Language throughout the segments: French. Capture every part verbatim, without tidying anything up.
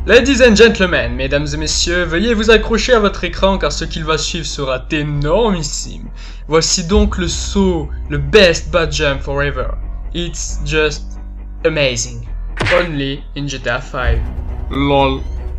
Ladies and gentlemen, mesdames et messieurs, veuillez vous accrocher à votre écran car ce qu'il va suivre sera énormissime. Voici donc le saut, le best bad jump forever. It's just amazing. Only in G T A five. LOL.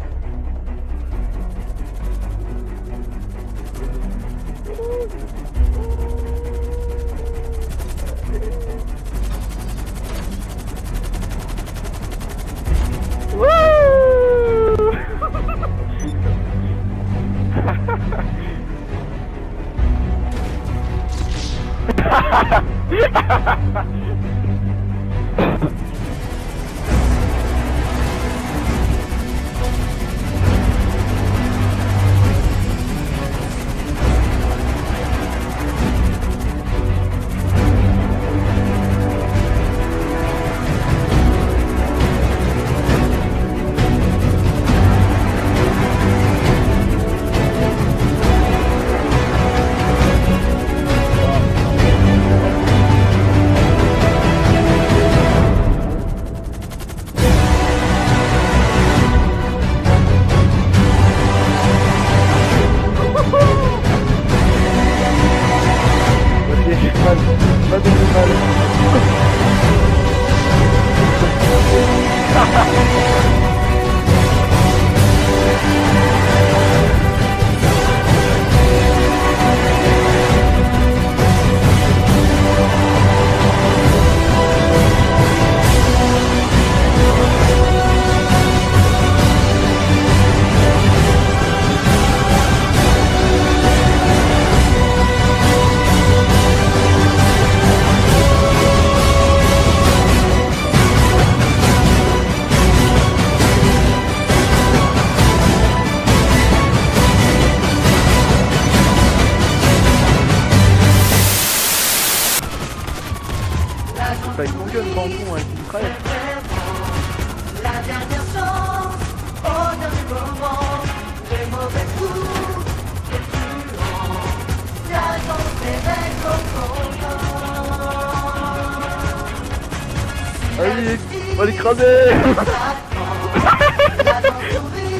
Avec mon gueule bambou avec une crève. La dernière chance, au dernier moment, les mauvais coups, les puants, la danse des règles au fond. Allez, on va l'écraser. La danse sourit.